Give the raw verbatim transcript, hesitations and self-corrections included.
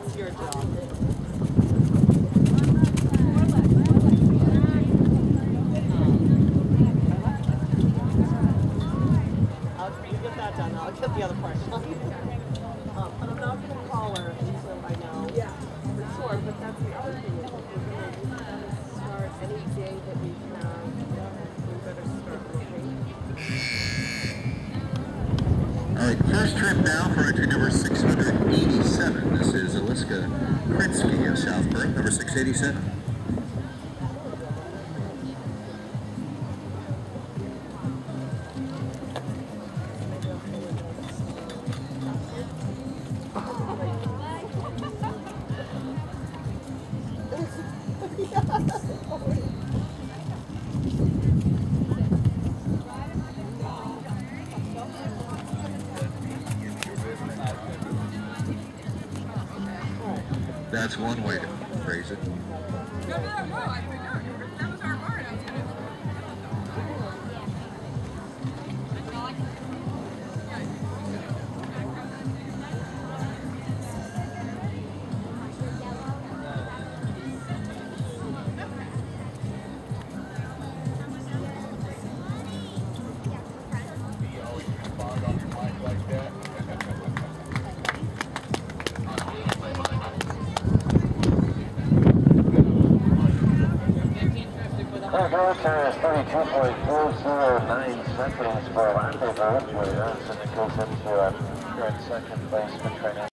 It's your job. I'll get that done. I'll get the other part done. um, but I'm not going to call her until I know yeah. for sure. But that's the other thing. Is we're going to start any day that we have. We better start looking. All right, first trip now for entry number six hundred eighty-seven. This is Alyssa Krinsky of Southburn, number six eighty-seven. That's one way to phrase it. Alyssa is thirty-two point four zero nine seconds for a lap over, which goes into uh, current second place for training.